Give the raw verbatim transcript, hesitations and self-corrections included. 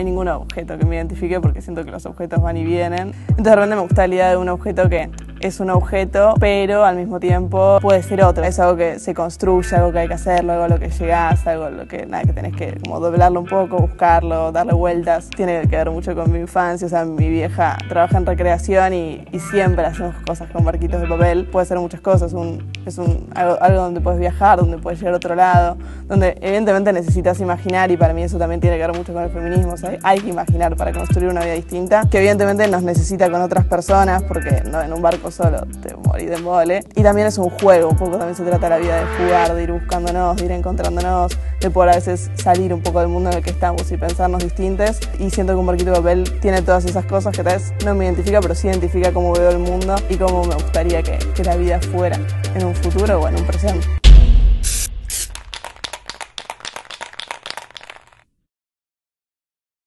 hay ningún objeto que me identifique porque siento que los objetos van y vienen. Entonces de repente me gusta la idea de un objeto que es un objeto, pero al mismo tiempo puede ser otro. Es algo que se construye, algo que hay que hacerlo, algo a lo que llegás, algo a lo que, nada, que tenés que como doblarlo un poco, buscarlo, darle vueltas. Tiene que ver mucho con mi infancia, o sea, mi vieja trabaja en recreación y, y siempre hacemos cosas con barquitos de papel. Puede ser muchas cosas, un, es un, algo, algo donde puedes viajar, donde puedes llegar a otro lado, donde evidentemente necesitas imaginar, y para mí eso también tiene que ver mucho con el feminismo. O sea, hay que imaginar para construir una vida distinta, que evidentemente nos necesita con otras personas, porque no en un barco solo te morís de embole. Y también es un juego, un poco también se trata la vida de jugar, de ir buscándonos, de ir encontrándonos, de poder a veces salir un poco del mundo en el que estamos y pensarnos distintos. Y siento que un barquito de papel tiene todas esas cosas que tal vez no me identifica, pero sí identifica cómo veo el mundo y cómo me gustaría que, que la vida fuera en un futuro o en un presente.